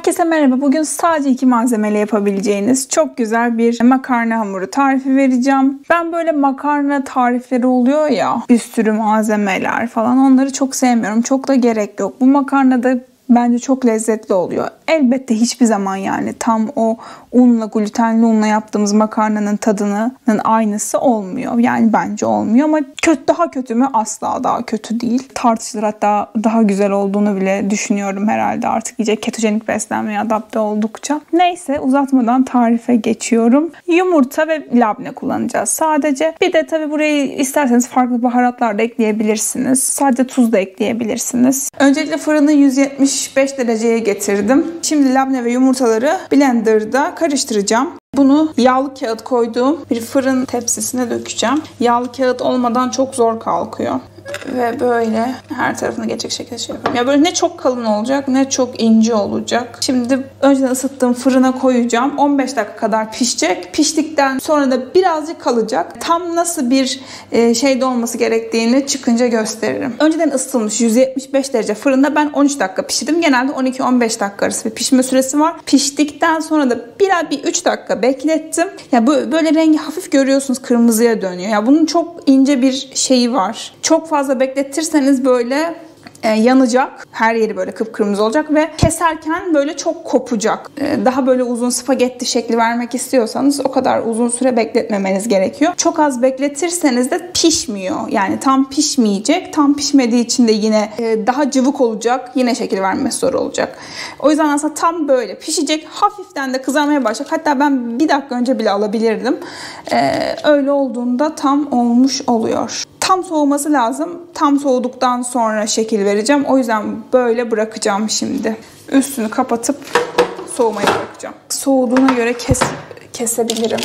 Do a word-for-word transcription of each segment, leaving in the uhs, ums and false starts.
Herkese merhaba. Bugün sadece iki malzemeyle yapabileceğiniz çok güzel bir makarna hamuru tarifi vereceğim. Ben böyle makarna tarifleri oluyor ya, bir sürü malzemeler falan, onları çok sevmiyorum. Çok da gerek yok. Bu makarna da bence çok lezzetli oluyor. Elbette hiçbir zaman yani tam o unla, glutenli unla yaptığımız makarnanın tadının aynısı olmuyor. Yani bence olmuyor ama kötü, daha kötü mü? Asla daha kötü değil. Tartışılır, hatta daha güzel olduğunu bile düşünüyorum herhalde artık iyice ketojenik beslenmeye adapte oldukça. Neyse, uzatmadan tarife geçiyorum. Yumurta ve labne kullanacağız sadece. Bir de tabii buraya isterseniz farklı baharatlar da ekleyebilirsiniz. Sadece tuz da ekleyebilirsiniz. Öncelikle fırını yüz yetmiş beş dereceye getirdim. Şimdi labne ve yumurtaları blenderda karıştıracağım. Bunu yağlı kağıt koyduğum bir fırın tepsisine dökeceğim. Yağlı kağıt olmadan çok zor kalkıyor. Ve böyle her tarafına geçecek şekilde şey yapıyorum. Ya böyle ne çok kalın olacak ne çok ince olacak. Şimdi önceden ısıttığım fırına koyacağım. on beş dakika kadar pişecek. Piştikten sonra da birazcık kalacak. Tam nasıl bir e, şeyde olması gerektiğini çıkınca gösteririm. Önceden ısıtılmış yüz yetmiş beş derece fırında ben on üç dakika pişirdim. Genelde on iki on beş dakika arası bir pişme süresi var. Piştikten sonra da biraz bir üç dakika beklettim. Ya böyle rengi hafif görüyorsunuz, kırmızıya dönüyor. Ya bunun çok ince bir şeyi var. Çok fazla bekletirseniz böyle e, yanacak. Her yeri böyle kıpkırmızı olacak ve keserken böyle çok kopacak. E, daha böyle uzun spagetti şekli vermek istiyorsanız o kadar uzun süre bekletmemeniz gerekiyor. Çok az bekletirseniz de pişmiyor. Yani tam pişmeyecek. Tam pişmediği için de yine e, daha cıvık olacak. Yine şekil vermesi zor olacak. O yüzden aslında tam böyle pişecek. Hafiften de kızarmaya başlayacak. Hatta ben bir dakika önce bile alabilirdim. E, öyle olduğunda tam olmuş oluyor. Tam soğuması lazım. Tam soğuduktan sonra şekil vereceğim. O yüzden böyle bırakacağım şimdi. Üstünü kapatıp soğumaya bırakacağım. Soğuduğuna göre kes, kesebilirim.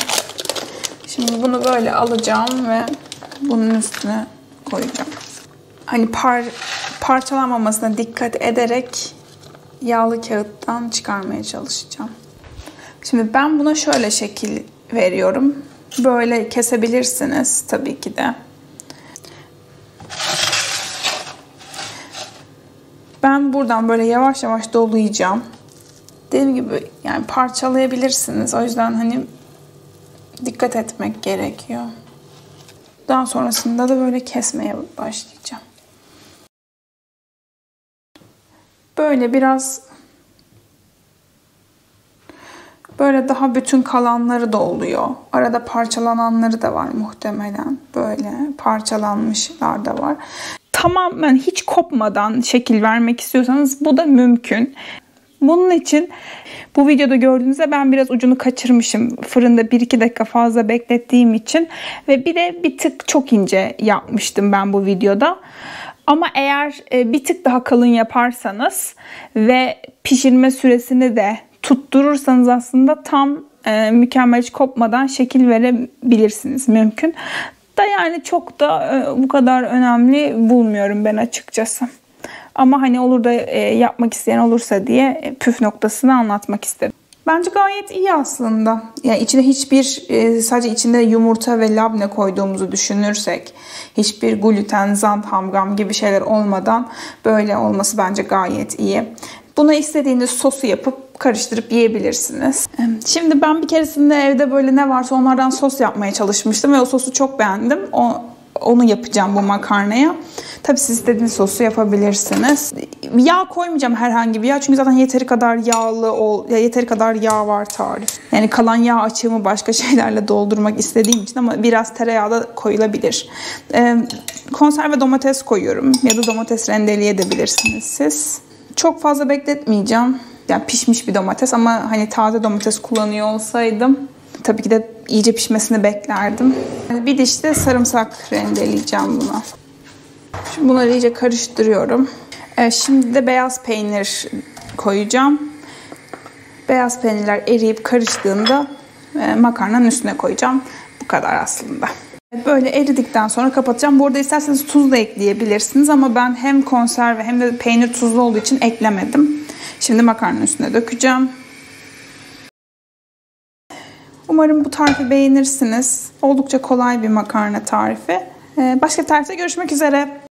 Şimdi bunu böyle alacağım ve bunun üstüne koyacağım. Hani par, parçalanmamasına dikkat ederek yağlı kağıttan çıkarmaya çalışacağım. Şimdi ben buna şöyle şekil veriyorum. Böyle kesebilirsiniz tabii ki de. Ben buradan böyle yavaş yavaş dolayacağım. Dediğim gibi yani parçalayabilirsiniz. O yüzden hani dikkat etmek gerekiyor. Daha sonrasında da böyle kesmeye başlayacağım. Böyle biraz böyle daha bütün kalanları da oluyor. Arada parçalananları da var muhtemelen. Böyle parçalanmışlar da var. Tamamen hiç kopmadan şekil vermek istiyorsanız bu da mümkün. Bunun için bu videoda gördüğünüzde ben biraz ucunu kaçırmışım. Fırında bir iki dakika fazla beklettiğim için. Ve bir de bir tık çok ince yapmıştım ben bu videoda. Ama eğer bir tık daha kalın yaparsanız ve pişirme süresini de tutturursanız aslında tam e, mükemmel, hiç kopmadan şekil verebilirsiniz. Mümkün. Da yani çok da e, bu kadar önemli bulmuyorum ben açıkçası. Ama hani olur da e, yapmak isteyen olursa diye e, püf noktasını anlatmak istedim. Bence gayet iyi aslında. Yani içine hiçbir e, sadece içinde yumurta ve labne koyduğumuzu düşünürsek, hiçbir gluten, zanthamgam gibi şeyler olmadan böyle olması bence gayet iyi. Buna istediğiniz sosu yapıp karıştırıp yiyebilirsiniz. Şimdi ben bir keresinde evde böyle ne varsa onlardan sos yapmaya çalışmıştım ve o sosu çok beğendim. O, onu yapacağım bu makarnaya. Tabii siz istediğiniz sosu yapabilirsiniz. Yağ koymayacağım, herhangi bir yağ. Çünkü zaten yeteri kadar yağlı ol, yeteri kadar yağ var tarif. Yani kalan yağ açığımı başka şeylerle doldurmak istediğim için, ama biraz tereyağı da koyulabilir. Ee, konserve domates koyuyorum ya da domates rendeleyebilirsiniz siz. Çok fazla bekletmeyeceğim. Yani pişmiş bir domates, ama hani taze domates kullanıyor olsaydım tabii ki de iyice pişmesini beklerdim. Bir diş de sarımsak rendeleyeceğim buna. Şimdi bunları iyice karıştırıyorum. Evet, şimdi de beyaz peynir koyacağım. Beyaz peynirler eriyip karıştığında makarnanın üstüne koyacağım. Bu kadar aslında. Böyle eridikten sonra kapatacağım. Bu arada isterseniz tuz da ekleyebilirsiniz, ama ben hem konserve hem de peynir tuzlu olduğu için eklemedim. Şimdi makarnanın üstüne dökeceğim. Umarım bu tarifi beğenirsiniz. Oldukça kolay bir makarna tarifi. Başka bir tarifte görüşmek üzere.